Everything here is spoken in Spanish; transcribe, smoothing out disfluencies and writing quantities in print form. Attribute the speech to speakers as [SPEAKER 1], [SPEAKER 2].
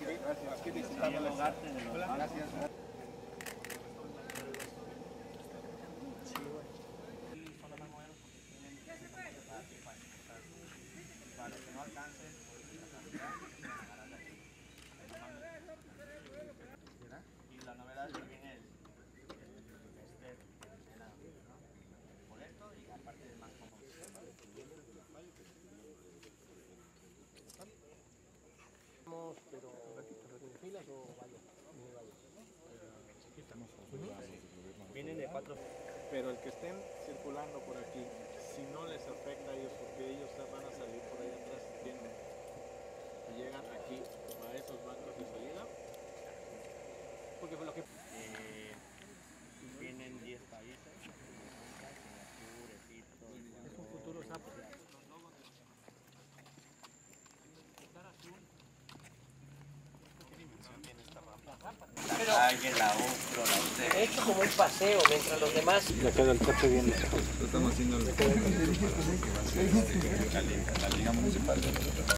[SPEAKER 1] Aquí visitamos el hogar de los... Gracias. Para que no alcancen la cantidad, y la novedad es que viene el boleto y aparte de más cómodo.
[SPEAKER 2] Pero ¿en filas o vallas?
[SPEAKER 3] Vienen de 4.
[SPEAKER 4] Pero el que estén circulando por aquí, si no les afecta a ellos, porque ellos van a salir por allá atrás, y llegan aquí a esos bancos de salida, porque fue lo que...
[SPEAKER 1] Vienen 10 países, Singapur, Egipto,
[SPEAKER 2] Es un futuro sapo.
[SPEAKER 1] la calle, la UCRO, la UCE.
[SPEAKER 2] He hecho como un paseo mientras los demás...
[SPEAKER 5] Ya queda el coche bien.
[SPEAKER 6] Estamos haciendo la Liga Municipal.